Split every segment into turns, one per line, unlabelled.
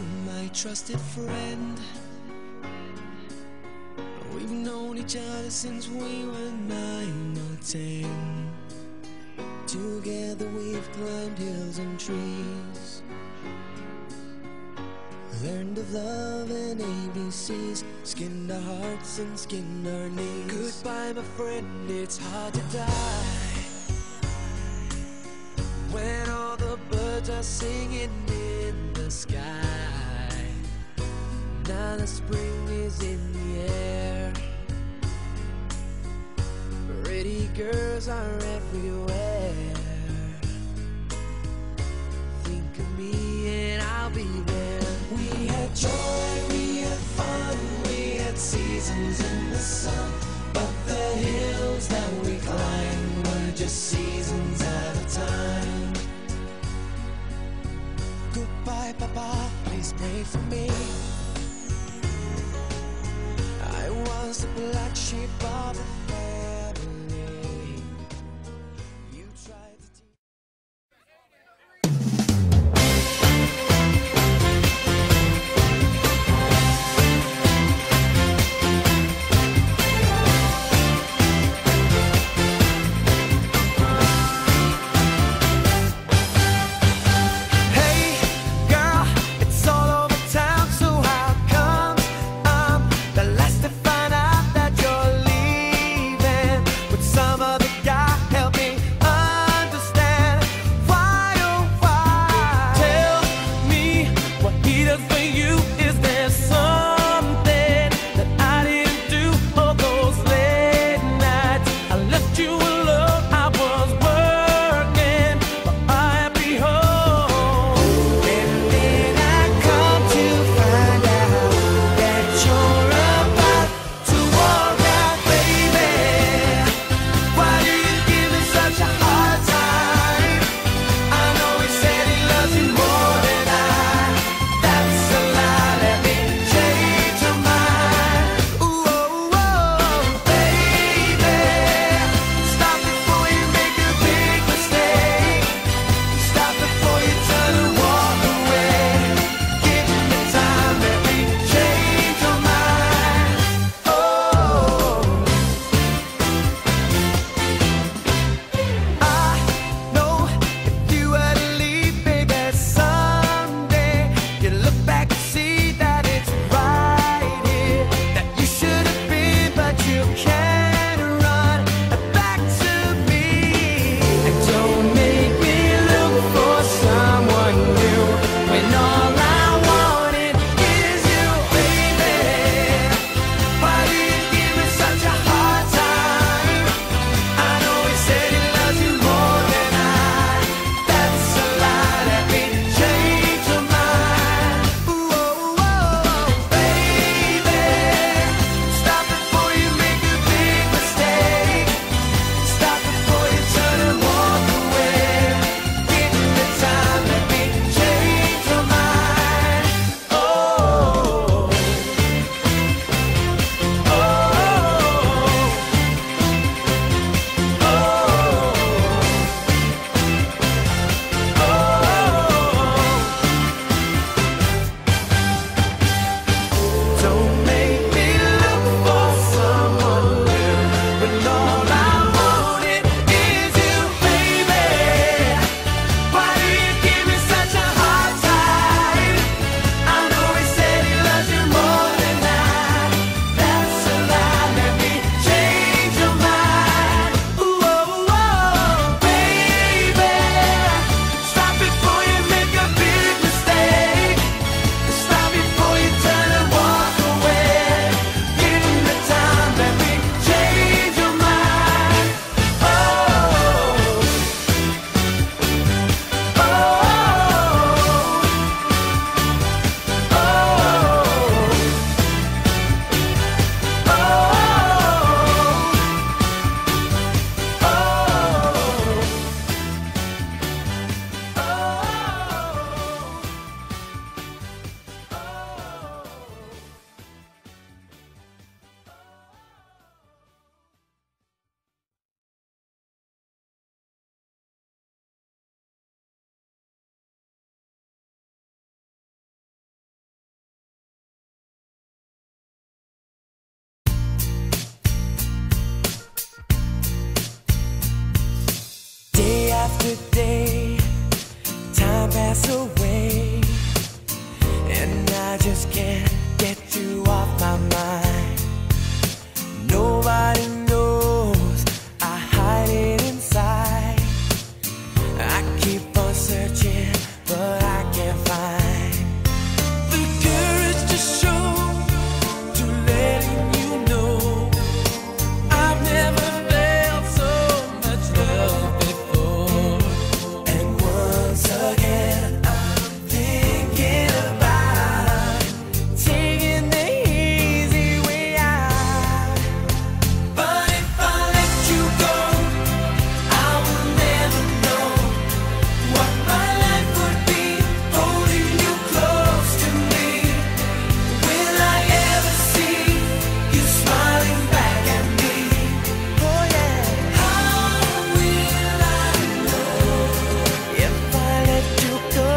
my trusted friend. We've known each other since we were 9 or 10. Together we've climbed hills and trees, learned of love and ABCs, skinned our hearts and skinned our knees. Goodbye, my friend, it's hard to die when all the birds are singing in the sky. Now the spring is in the air, pretty girls are everywhere. Think of me and I'll be there. We had joy, we had fun, we had seasons in the sun, but the hills that we climbed were just seasons at a time. Goodbye, Papa, please pray for me. I was the black sheep of the family. You tried to teach.
Change
after day, time passes away, and I just can't get you off my mind. Nobody knows I hide it inside. I keep on searching, but I can't find the courage to show, to letting you know I've never felt so much love before. And once again I'm thinking about taking the easy way out. But if I let you go, I will never know what my life would be holding you close to me. Will I ever see you smiling back at me? Oh yeah. How will I know if I let you go?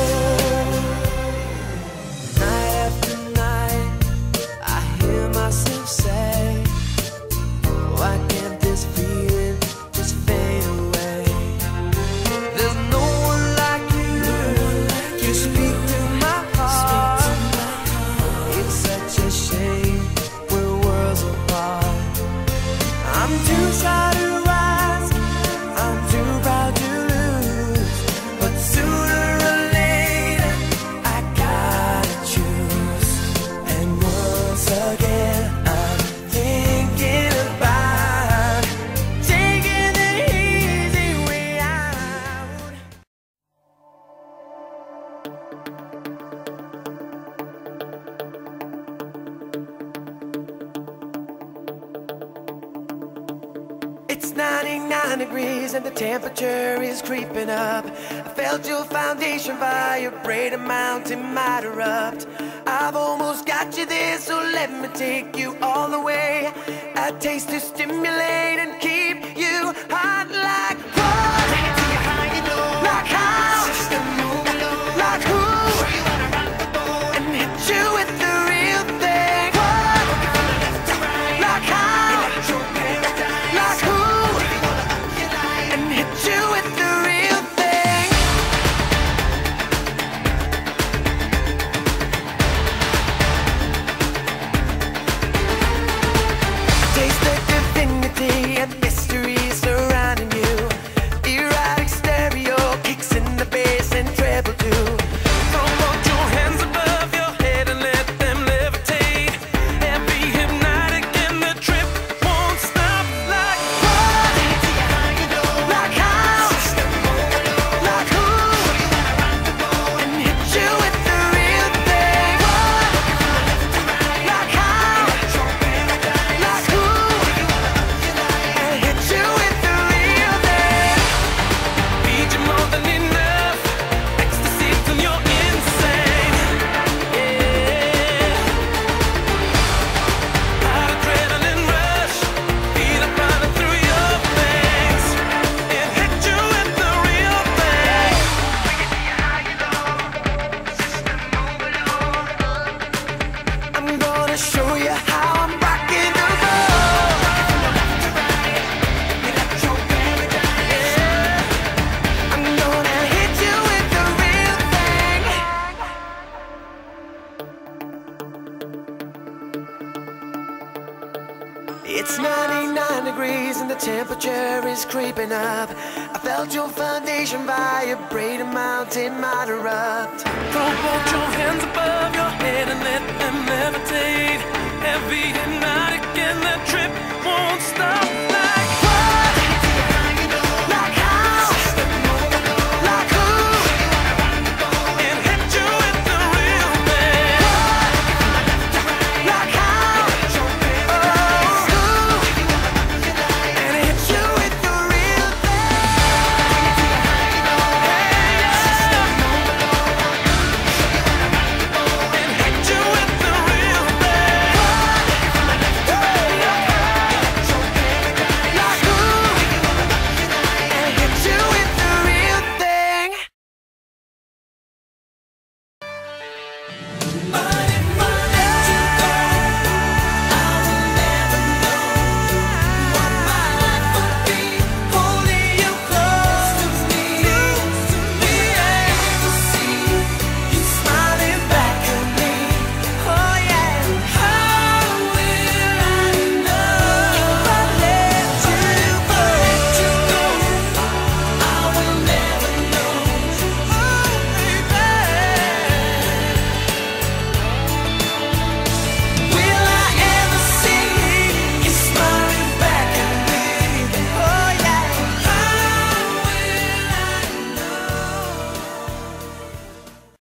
Night after night, I hear myself say, why can't this feeling just fade away? There's no one like you. You speak to my heart. It's such a shame we're worlds apart. I'm too shy to rise, I'm too proud to lose. But sooner or later, I gotta choose. And once again, I'm thinking about taking the easy way out. It's 99 degrees and the temperature is creeping up. I felt your foundation vibrate, a mountain might erupt. I've almost got you there, so let me take you all the way. A taste to stimulate and keep you hot like what? Like how? Like who? And hit you with the real thing. What? Like how? Like who? And hit you with the real thing. Taste the divinity and mystery surrounding you. Erotic stereo kicks in the bass and treble too. Throw both your hands above your head and let them levitate. And be hypnotic and the trip won't stop. Like what? Like how? Like who? And hit you with the real thing. What? Like how? Like who? And hit you with the real thing. Feed you more than enough. Ecstasy till you're insane. Yeah. Adrenaline rush. Feel it running through your veins. And hit you with the real thing. I'm gonna show you how I'm rocking the road. Yeah. I'm gonna hit you with the real thing. It's 99 degrees and the temperature is creeping up. I felt your foundation vibrate, a mountain might erupt. Throw both your hands above